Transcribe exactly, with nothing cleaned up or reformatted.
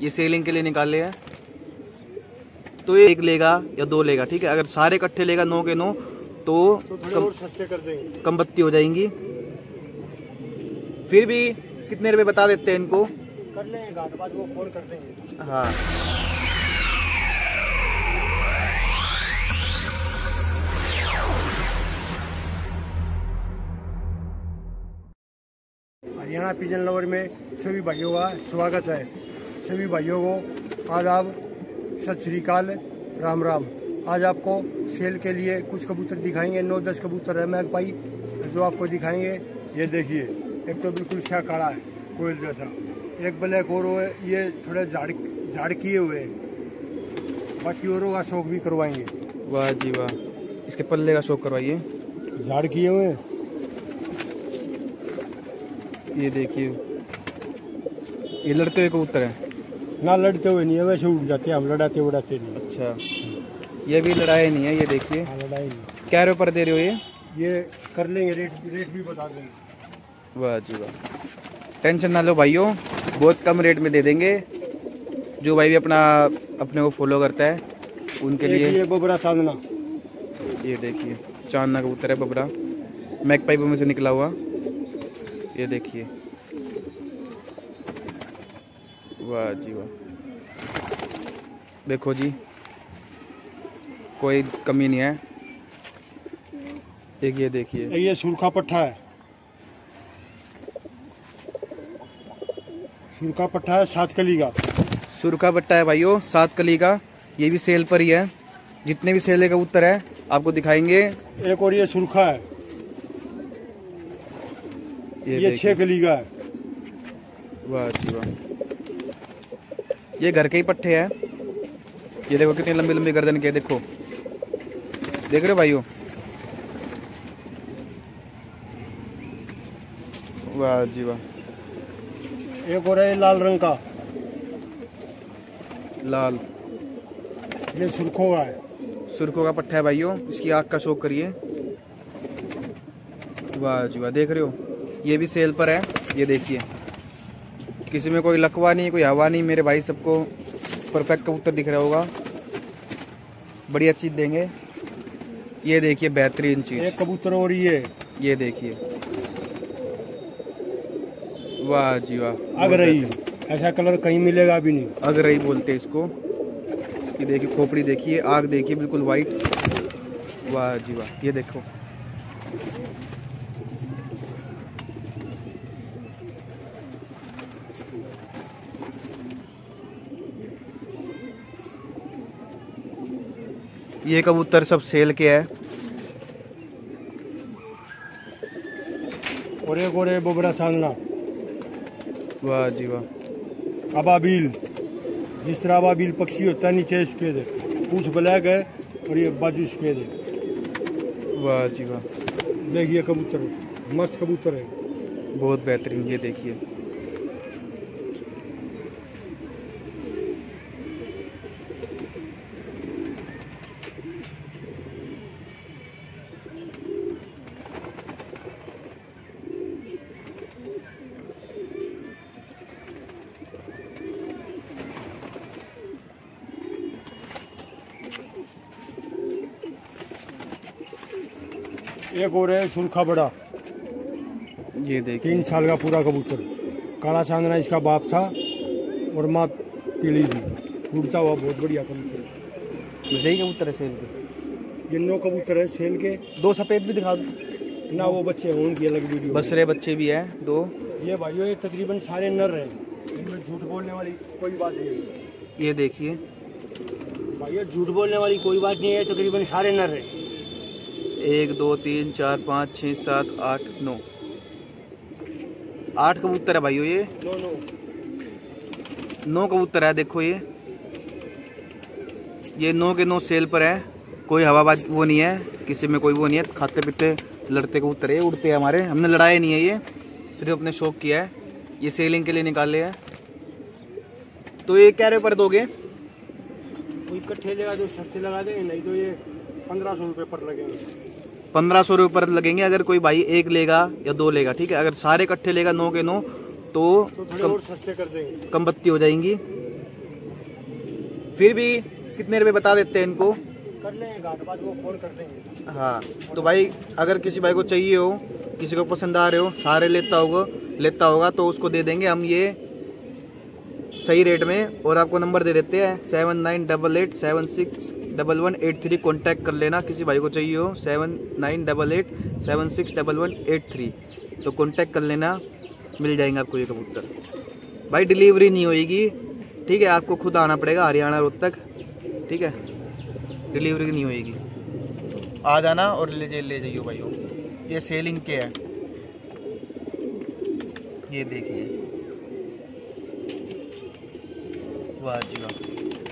ये सेलिंग के लिए निकाले हैं। तो ये एक लेगा या दो लेगा, ठीक है। अगर सारे इकट्ठे लेगा नौ के नौ तो, तो थोड़े और सस्ते कर देंगे, कम बत्ती हो जाएंगी। फिर भी कितने रुपए बता देते हैं इनको, कर लेंगे घाट बाद वो फोन कर देंगे। हाँ हरियाणा पिजन लवर में सभी भाइयों का स्वागत है। सभी भाइयों को आदाब, सत श्री अकाल, राम राम। आज आपको सेल के लिए कुछ कबूतर दिखाएंगे। नौ दस कबूतर है मैगपाई जो आपको दिखाएंगे। ये देखिए, एक तो बिल्कुल शाह काला है कोयल जैसा, एक ब्लैक और है, ये थोड़े झाड़ झाड़ किए हुए हैं। बाकी औरों का शौक भी करवाएंगे। वाह जी वाह, इसके पल्ले का शौक करवाइए। झाड़ किए हुए हैं, ये देखिए, ये लड़ते हुए कबूतर है ना लड़ते हुए नहीं है, वैसे उड़ जाते हैं, हम लड़ाते उड़ाते नहीं। अच्छा, ये भी लड़ाई नहीं है। ये देखिए, हाँ, लड़ाई नहीं। क्या रुपये पर दे रहे हो ये? ये कर लेंगे, रेट रेट भी बता देंगे। वाह जी वाह, टेंशन ना लो भाइयों, बहुत कम रेट में दे देंगे। जो भाई भी अपना अपने को फॉलो करता है उनके लिए। ये बबरा साधना, ये देखिए चांदना कबूतर है, बबरा मैगपाई में से निकला हुआ। ये देखिए, वाह जी वाह, देखो जी कोई कमी नहीं है। एक ये देखिए, ये सुरखा पट्ठा है, सुरखा पट्ठा है सात कली का। सुरखा पट्टा है भाइयों, सात कली का। ये भी सेल पर ही है। जितने भी सेल के कबूतर है आपको दिखाएंगे। एक और ये सुरखा है, ये, ये छह कली का है। वाह जी वाह, ये घर के ही पट्टे हैं। ये देखो कितनी लंबी लंबी गर्दन के, देखो देख रहे हो भाइयों। वाह जी वाह, एक और है लाल रंग का, लाल, ये सुरखों का है। सुरखों का पट्टा है भाइयों। इसकी आँख का शौक करिए। वाह जी वाह, देख रहे हो, ये भी सेल पर है। ये देखिए, किसी में कोई लकवा नहीं, कोई हवा नहीं। मेरे भाई सबको परफेक्ट कबूतर दिख रहा होगा, बढ़िया चीज देंगे। ये देखिए बेहतरीन चीज, एक कबूतर और ये ये देखिए, वाह जी वाह, अगरई, ऐसा कलर कहीं मिलेगा भी नहीं। अगरई बोलते हैं इसको। इसकी देखिए खोपड़ी देखिए, आग देखिए बिल्कुल वाइट। वाह जी वाह, ये देखो, ये कबूतर सब सेल के है। और एक और बोबरा साधना, वाह जी वाह, अबाबील, जिस तरह अबाबील पक्षी होता है नीचे सफेद है, पूछ ब्लैक है और ये बाजू सफेद है। वाह जी वाह, देखिए कबूतर, मस्त कबूतर है, बहुत बेहतरीन। ये देखिए, एक और है सुरखा बड़ा, ये देखिए, तीन साल का पूरा कबूतर, काला चांदना इसका बाप था और माँ पीली थी। उड़ता हुआ बहुत बढ़िया कबूतर। सही कबूतर है सेल के। ये नौ कबूतर है सेल के। दो सफेद भी दिखा दो ना, वो बच्चे हैं उनकी अलग वीडियो। बसरे बच्चे भी है दो। ये भाइयों ये तकरीबन सारे नर हैं, इनमें झूठ बोलने वाली कोई बात नहीं है। ये देखिए भाइयों, झूठ बोलने वाली कोई बात नहीं है, तकरीबन सारे नर हैं। एक दो तीन चार पाँच छः सात आठ नौ, आठ कबूतर है भाइयों। ये नो नो नौ कबूतर है, देखो ये ये नौ के नौ सेल पर है। कोई हवाबाज वो नहीं है, किसी में कोई वो नहीं है। खाते पीते लड़ते कबूतर है, उड़ते हैं हमारे। हमने लड़ाए नहीं है, ये सिर्फ अपने शौक किया है। ये सेलिंग के लिए निकाले हैं। तो ये क्या रुपये पर दोगे? कोई इकट्ठे लेगा तो सस्ते लगा देंगे, नहीं तो ये पंद्रह सौ रुपये पर लगेंगे। पंद्रह सौ रुपये पर लगेंगे अगर कोई भाई एक लेगा या दो लेगा, ठीक है। अगर सारे इकट्ठे लेगा नौ के नौ तो, तो थोड़े कम, और सस्ते कर देंगे, कम बत्ती हो जाएंगी। फिर भी कितने रुपए बता देते हैं इनको? कर लेंगे घाट बाद वो फोन कर देंगे। हाँ तो भाई अगर किसी भाई को चाहिए हो, किसी को पसंद आ रहे हो, सारे लेता होगा लेता होगा तो उसको दे देंगे हम ये सही रेट में। और आपको नंबर दे देते हैं seven nine double eight seven six double one eight three contact कर लेना। किसी भाई को चाहिए हो seven nine double eight seven six double one eight three तो कॉन्टैक्ट कर लेना, मिल जाएंगे आपको ये कबूतर। भाई डिलीवरी नहीं होएगी, ठीक है, आपको खुद आना पड़ेगा हरियाणा रोहतक, ठीक है, डिलीवरी नहीं होएगी। आ जाना और ले ले जाइए भाइयों। ये सेलिंग के है, ये देखिए, वाह जी वाह।